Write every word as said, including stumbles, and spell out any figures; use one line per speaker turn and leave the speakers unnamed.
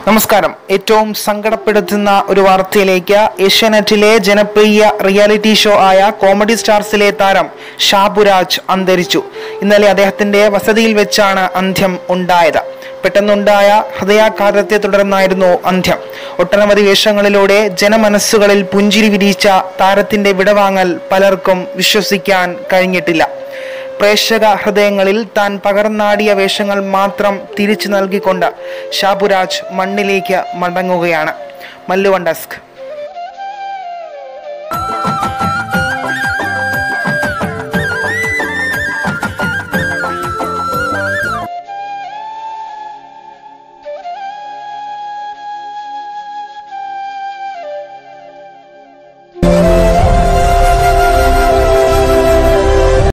നമസ്കാരം. ഏറ്റവും സങ്കടപ്പെടുത്തുന്ന ഒരു വാർത്തയിലേക്ക്. ഏഷ്യാനെറ്റിലെ ജനപ്രിയ റിയാലിറ്റി ഷോ ആയ കോമഡി സ്റ്റാർസിലെ താരം ഷാബുരാജ് അന്തരിച്ചു. ഇന്നലെ അദ്ദേഹത്തിന്റെ വസതിയിൽ വെച്ചാണ് അന്ത്യം ഉണ്ടായത്. പെട്ടെന്നുണ്ടായ ഹൃദയാഘാതത്തെ തുടർന്നായിരുന്നു അന്ത്യം. ഒട്ടനവധി വേഷങ്ങളിലൂടെ ജനമനസ്സുകളിൽ പുഞ്ചിരി വിരിയിച്ച താരത്തിന്റെ വിടവാങ്ങൽ പലർക്കും വിശ്വസിക്കാൻ കഴിഞ്ഞിട്ടില്ല. പ്രേക്ഷക ഹൃദയങ്ങളിൽ താൻ പകർന്നാടിയ വേഷങ്ങൾ മാത്രം തിരിച്ചു നൽകിക്കൊണ്ട് ഷാബുരാജ് മണ്ണിലേക്ക് മടങ്ങുകയാണ്. മല്ലുവൺ ഡെസ്ക്.